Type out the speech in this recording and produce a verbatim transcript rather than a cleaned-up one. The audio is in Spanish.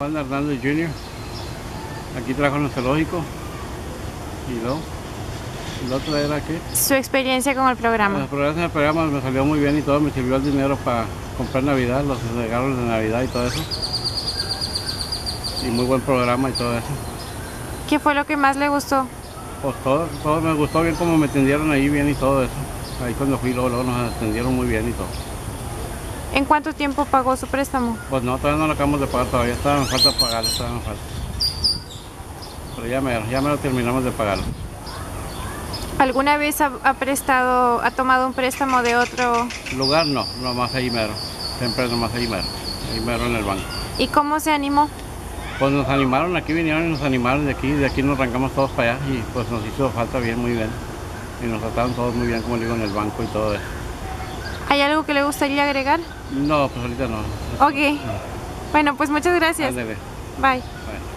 Juan Hernández junior Aquí trabajo en el zoológico. Y luego, el otro era que... Su experiencia con el programa. Los programas del programa me salió muy bien y todo, me sirvió el dinero para comprar Navidad, los regalos de Navidad y todo eso. Y muy buen programa y todo eso. ¿Qué fue lo que más le gustó? Pues todo, todo me gustó bien como me atendieron ahí bien y todo eso. Ahí cuando fui luego, luego nos atendieron muy bien y todo. ¿En cuánto tiempo pagó su préstamo? Pues no, todavía no lo acabamos de pagar, todavía estaba en falta pagarlo, estaba en falta. Pero ya me, ya me lo terminamos de pagarlo. ¿Alguna vez ha, ha prestado, ha tomado un préstamo de otro? Lugar no, nomás ahí mero. Siempre nomás ahí mero. Ahí mero en el banco. ¿Y cómo se animó? Pues nos animaron, aquí vinieron y nos animaron de aquí, de aquí nos arrancamos todos para allá y pues nos hizo falta bien, muy bien. Y nos trataron todos muy bien, como digo, en el banco y todo eso. ¿Hay algo que le gustaría agregar? No, pues ahorita no. Ok. Bueno, pues muchas gracias. Ándale. Bye. Bye.